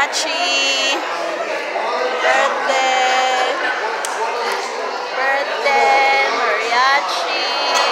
mariachi. Birthday. Birthday mariachi.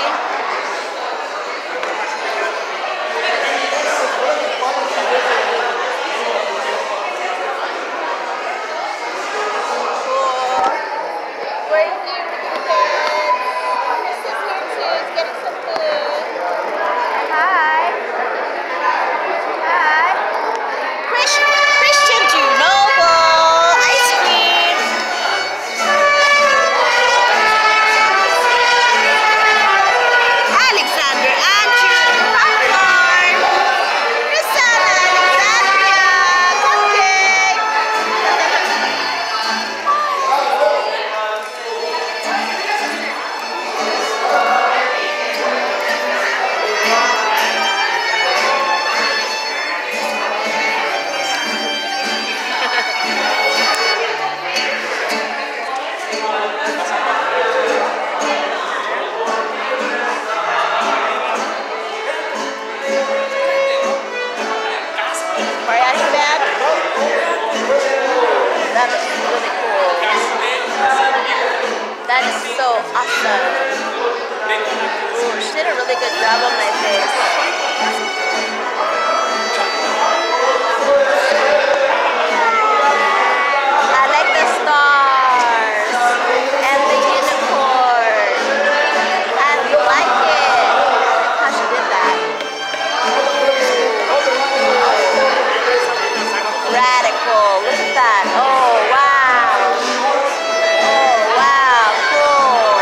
That is really cool. That is so awesome. Ooh, she did a really good job on my face. I like the stars and the unicorn. I like it. How she did that. Radical. Look at that. Oh, wow. Oh, wow. Cool.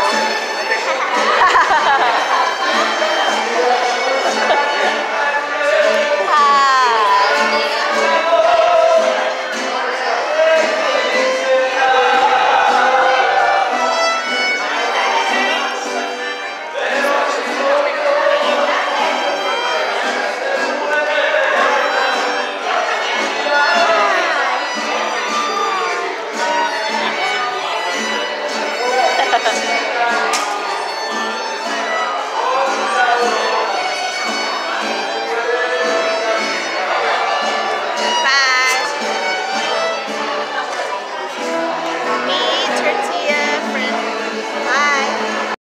Ha ha ha.